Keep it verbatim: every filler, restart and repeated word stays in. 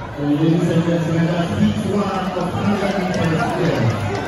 Ladies and gentlemen, that's each one of one hundred meters.